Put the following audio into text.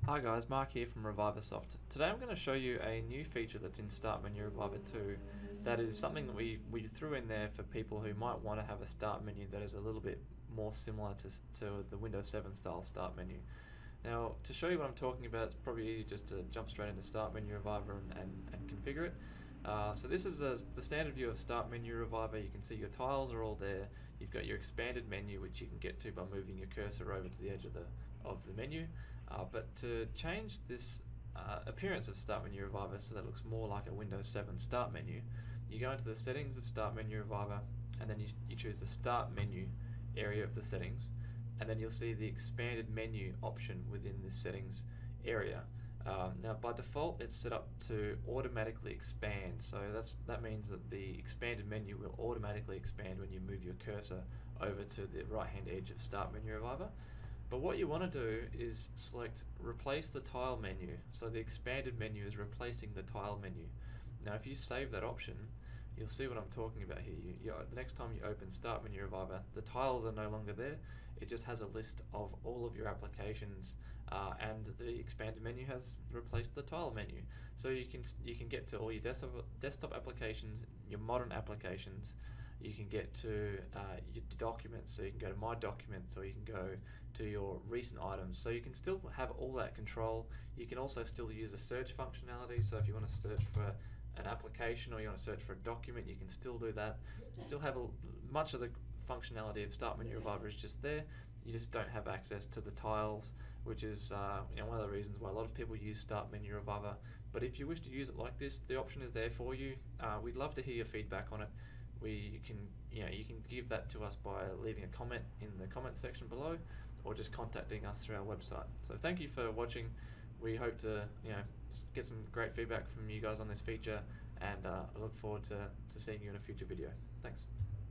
Hi guys, Mark here from ReviverSoft. Today I'm going to show you a new feature that's in Start Menu Reviver 2 that is something that we threw in there for people who might want to have a start menu that is a little bit more similar to the Windows 7 style start menu. Now, to show you what I'm talking about, it's probably easy just to jump straight into Start Menu Reviver and configure it. So this is the standard view of Start Menu Reviver. You can see your tiles are all there. You've got your expanded menu, which you can get to by moving your cursor over to the edge of the menu. But to change this appearance of Start Menu Reviver so that it looks more like a Windows 7 start menu, you go into the settings of Start Menu Reviver, and then you choose the Start Menu area of the settings, and then you'll see the expanded menu option within the settings area. Now by default it's set up to automatically expand, so that means that the expanded menu will automatically expand when you move your cursor over to the right hand edge of Start Menu Reviver. But what you want to do is select replace the tile menu, so the expanded menu is replacing the tile menu. Now if you save that option, you'll see what I'm talking about here. The next time you open Start Menu Reviver, the tiles are no longer there. It just has a list of all of your applications, and the expanded menu has replaced the tile menu. So you can get to all your desktop applications, your modern applications. You can get to your documents, so you can go to My Documents, or you can go to your recent items. So you can still have all that control. You can also still use a search functionality, so if you want to search for an application or you want to search for a document, you can still do that. You still have much of the functionality of Start Menu Reviver is just there. You just don't have access to the tiles, which is one of the reasons why a lot of people use Start Menu Reviver. But if you wish to use it like this, the option is there for you. We'd love to hear your feedback on it. You can give that to us by leaving a comment in the comment section below, or just contacting us through our website. So thank you for watching. We hope to get some great feedback from you guys on this feature, and I look forward to seeing you in a future video. Thanks.